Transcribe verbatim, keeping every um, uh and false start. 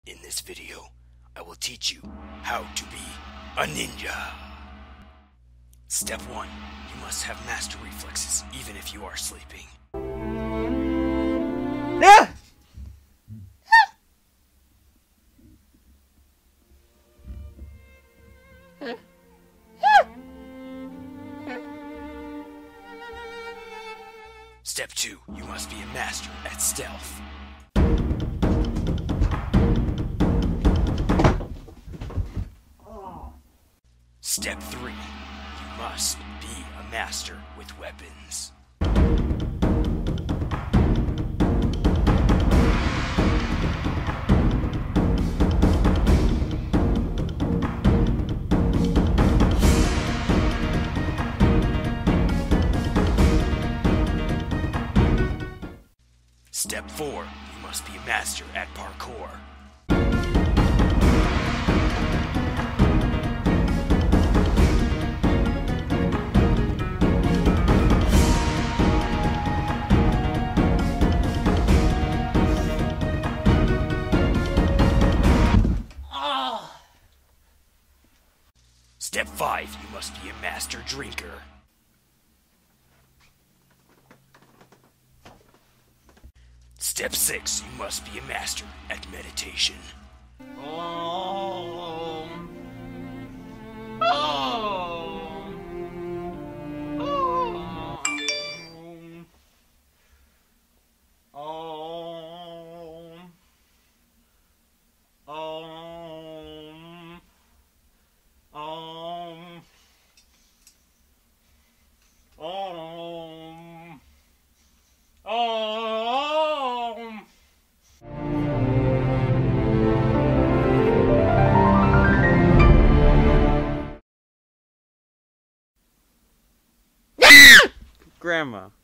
In this video, I will teach you how to be a ninja. Step one, you must have master reflexes even if you are sleeping. Ah! Step two, you must be a master at stealth. Step three, you must be a master with weapons. Step four, you must be a master at parkour. Step five, you must be a master drinker. Step six, you must be a master at meditation. Om. Om. Om. Om. Om. Om. Om. Om. Grandma.